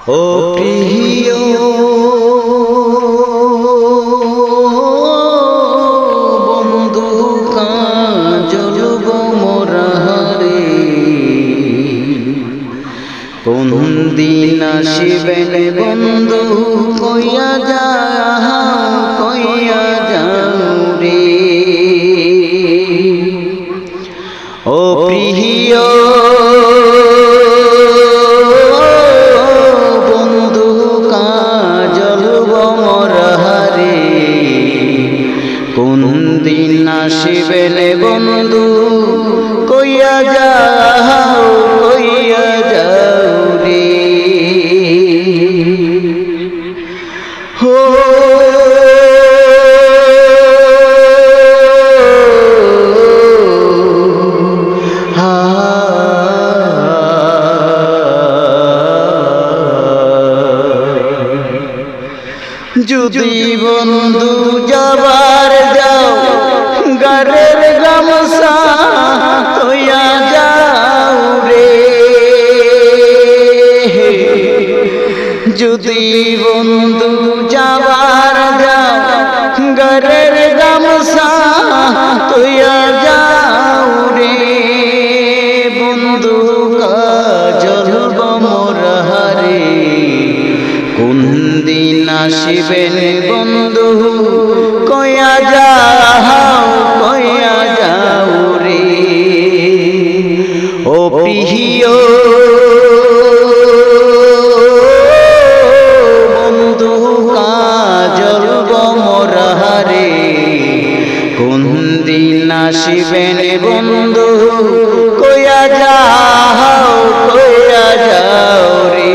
ও প্রিয় বন্ধু কাজল মোরারে কোন দিন আসিবেন বন্ধু কইয়া যাও রে ও প্রিয় বন্ধু কাজল মোরারে কোন দিন আসিবেন বন্ধু কইয়া যাও রে হো যদি বন্ধু যাবার যাও গারের গামছা হইয়া যাও রে যদি বন্ধু যাবার যাও গারের গামছা হইয়া যাও রে বন্ধু কাজল মোরারে কোন দিন আসিবেন বন্ধু কইয়া যাও রে ও প্রিয় বন্ধু কাজল মোরারে কোন দিন আসিবেন বন্ধু কইয়া যাও রে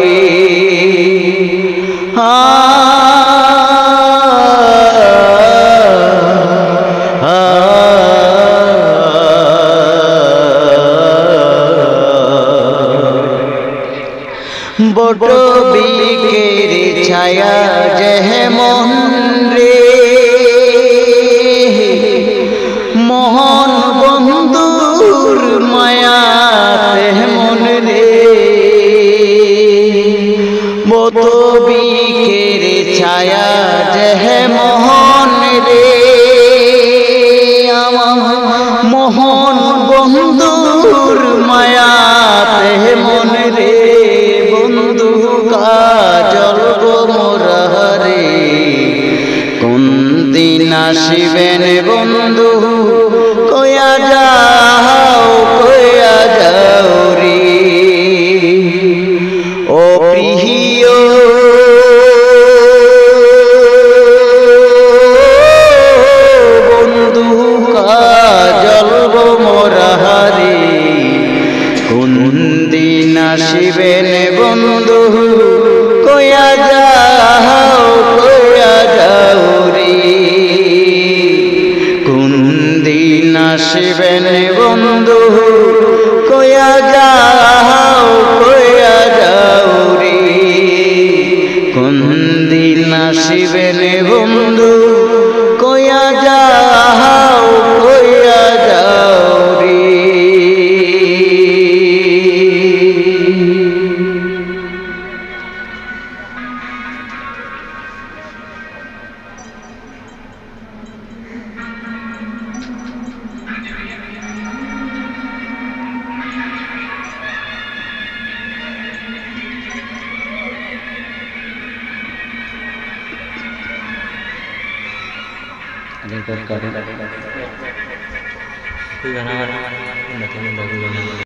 বট বৃক্ষের ছায়া যেমন রে মোহন বন্ধুর মায়া তেমন রে বট বৃক্ষের ছায়া যেমন রে আমার মোহন বন্ধুর মায়া তেমন রে বন্ধু কাজল মোরারে কোন দিন আসিবেন বন্ধু কইয়া যাও রে ও প্রিয় বন্ধু কাজল মোরারে কোন দিন আসিবেন বন্ধু কইয়া যাও রে কোন দিন আসিবেন বন্ধু কইয়া যাও রে কোন দিন আসিবেন বন্ধু কইয়া যাও রে Ada yang kau